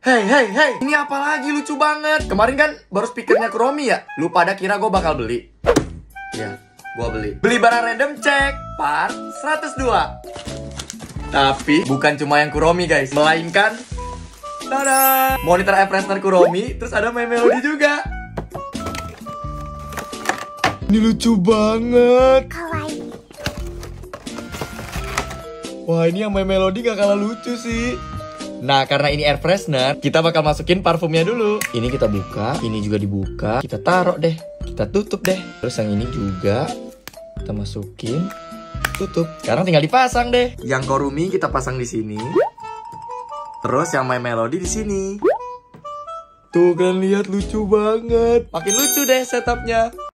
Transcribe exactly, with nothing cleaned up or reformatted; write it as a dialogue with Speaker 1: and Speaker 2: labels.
Speaker 1: Hey, hey, hey, ini apa lagi lucu banget? Kemarin kan baru speakernya Kuromi ya? Lu pada kira gue bakal beli? Ya, gue beli. Beli barang random cek, part seratus dua. Tapi bukan cuma yang Kuromi guys, melainkan tada! Monitor air freshener Kuromi, terus ada My Melody juga. Ini lucu banget. Wah, ini yang My Melody gak kalah lucu sih. Nah, karena ini air freshener, kita bakal masukin parfumnya dulu. Ini kita buka, ini juga dibuka. Kita taruh deh, kita tutup deh. Terus yang ini juga kita masukin, tutup. Sekarang tinggal dipasang deh. Yang Kurumi kita pasang di sini. Terus yang My Melody di sini. Tuh kan lihat, lucu banget. Makin lucu deh setupnya.